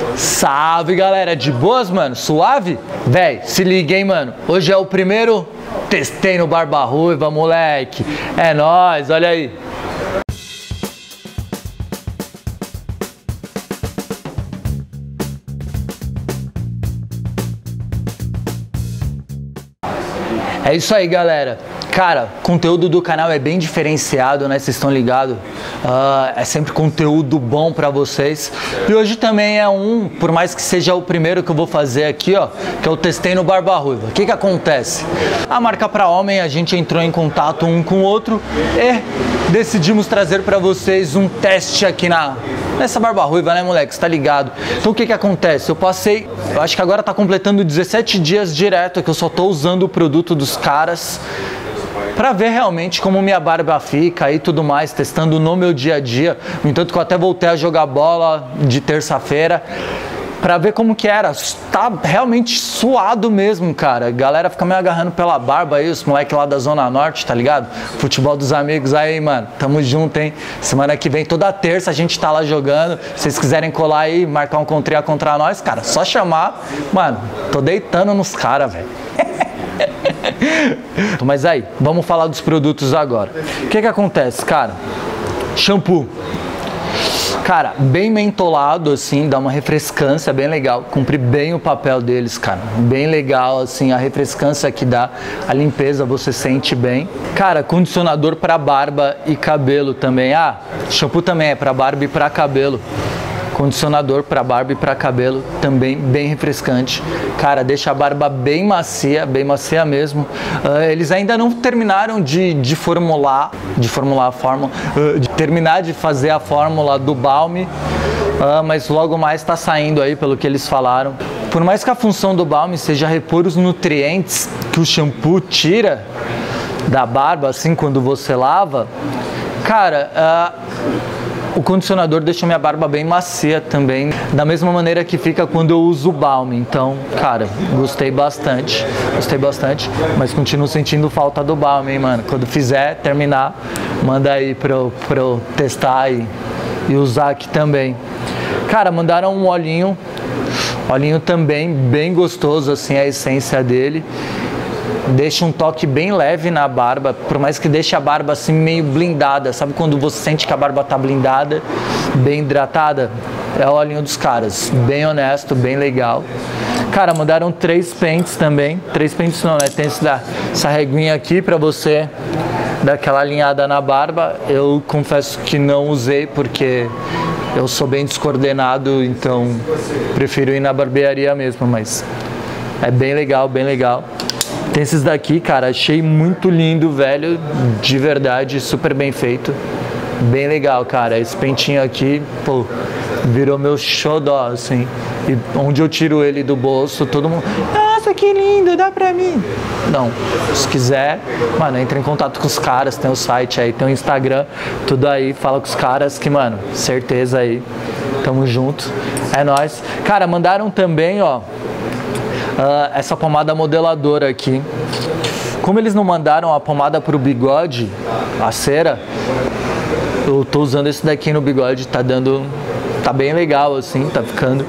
Salve, galera, de boas, mano? Suave? Véi, se liga, hein, mano? Hoje é o primeiro testei no Barba Ruiva, moleque. É nóis, olha aí. É isso aí, galera. Cara, o conteúdo do canal é bem diferenciado, né? Vocês estão ligados? É sempre conteúdo bom pra vocês. E hoje também é por mais que seja o primeiro que eu vou fazer aqui, ó, que eu testei no Barba Ruiva. O que que acontece? A marca pra homem, a gente entrou em contato um com o outro e decidimos trazer pra vocês um teste aqui nessa Barba Ruiva, né, moleque? Você tá ligado? Então o que que acontece? Eu acho que agora tá completando 17 dias direto que eu só tô usando o produto dos caras pra ver realmente como minha barba fica e tudo mais, testando no meu dia a dia. No entanto que eu até voltei a jogar bola de terça-feira pra ver como que era. Tá realmente suado mesmo, cara. A galera fica me agarrando pela barba aí, os moleques lá da Zona Norte, tá ligado? Futebol dos amigos aí, mano. Tamo junto, hein? Semana que vem, toda terça, a gente tá lá jogando. Se vocês quiserem colar aí, marcar um contra nós, cara, só chamar. Mano, tô deitando nos caras, velho. Mas aí, vamos falar dos produtos agora. O que que acontece, cara? Shampoo. Cara, bem mentolado, assim, dá uma refrescância bem legal. Cumpre bem o papel deles, cara. Bem legal, assim, a refrescância que dá, a limpeza você sente bem. Cara, condicionador para barba e cabelo também. Ah, shampoo também é para barba e para cabelo. Condicionador para barba e para cabelo também bem refrescante. Cara, deixa a barba bem macia mesmo. Eles ainda não terminaram de formular a fórmula, de terminar de fazer a fórmula do balme, mas logo mais está saindo aí pelo que eles falaram. Por mais que a função do balme seja repor os nutrientes que o shampoo tira da barba, assim, quando você lava, cara, o condicionador deixa minha barba bem macia também, da mesma maneira que fica quando eu uso o balme. Então, cara, gostei bastante, mas continuo sentindo falta do balme, hein, mano. Quando terminar, manda aí pra eu testar e usar aqui também. Cara, mandaram um olhinho também bem gostoso, assim, a essência dele. Deixa um toque bem leve na barba, por mais que deixe a barba assim meio blindada. Sabe quando você sente que a barba tá blindada, bem hidratada? É o olhinho dos caras, bem honesto, bem legal. Cara, mandaram 3 pentes também. 3 pentes não, né? Tem essa reguinha aqui pra você dar aquela alinhada na barba. Eu confesso que não usei porque eu sou bem descoordenado, então prefiro ir na barbearia mesmo, mas é bem legal, bem legal. Tem esses daqui, cara, achei muito lindo, velho, de verdade, super bem feito. Bem legal, cara, esse pentinho aqui, pô, virou meu xodó, assim. E onde eu tiro ele do bolso, todo mundo, nossa, que lindo, dá pra mim. Não, se quiser, mano, entra em contato com os caras, tem o site aí, tem o Instagram, tudo aí, fala com os caras que, mano, certeza aí, tamo junto, é nóis. Cara, mandaram também, ó, essa pomada modeladora aqui. Como eles não mandaram a pomada pro bigode, a cera, eu tô usando esse daqui no bigode, tá bem legal assim, tá ficando,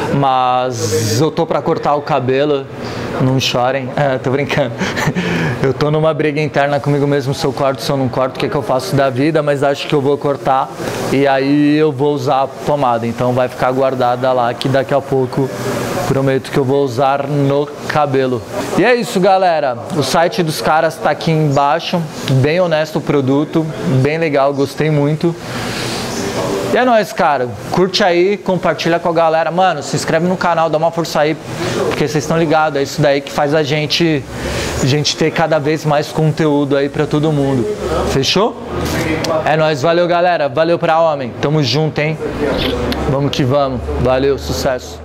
mas eu tô pra cortar o cabelo, não chorem, tô brincando. Eu tô numa briga interna comigo mesmo, se eu corto, se eu não corto, o que que eu faço da vida, mas acho que eu vou cortar e aí eu vou usar a pomada, então vai ficar guardada lá que daqui a pouco prometo que eu vou usar no cabelo. E é isso, galera, o site dos caras tá aqui embaixo, bem honesto o produto, bem legal, gostei muito. E é nóis, cara, curte aí, compartilha com a galera, mano, se inscreve no canal, dá uma força aí, porque vocês estão ligados, é isso daí que faz a gente ter cada vez mais conteúdo aí pra todo mundo, fechou? É nóis, valeu, galera, valeu pra homem, tamo junto, hein, vamos que vamos, valeu, sucesso.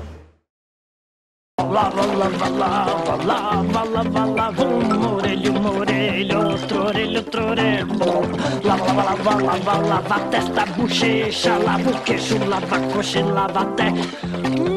Lava, lava, lava, lava, lava, lava, orelho, outro orelho. Lava, lava, lava, lava, lava, testa, bochecha, lava o queixo, lava a coxa, lava até